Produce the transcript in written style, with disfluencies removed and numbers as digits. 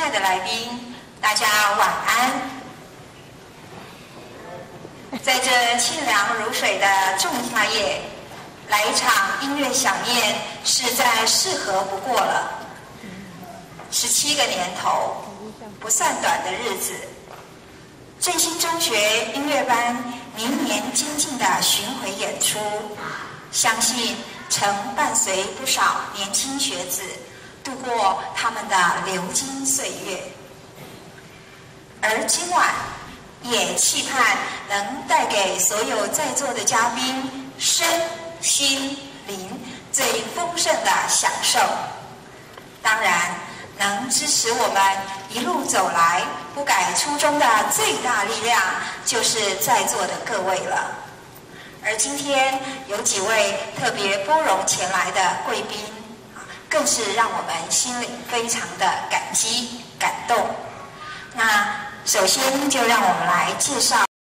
爱的来宾，大家晚安。在这清凉如水的仲夏夜，来一场音乐飨宴，实在适合不过了。17个年头，不算短的日子。振兴中学音乐班年年精进的巡回演出，相信曾伴随不少年轻学子度过他们的流金岁月。而今晚也期盼能带给所有在座的嘉宾身心灵最丰盛的享受。当然，能支持我们一路走来不改初衷的最大力量，就是在座的各位了。而今天有几位特别拨冗前来的贵宾，更是让我们心里非常的感激感动。那首先就让我们来介绍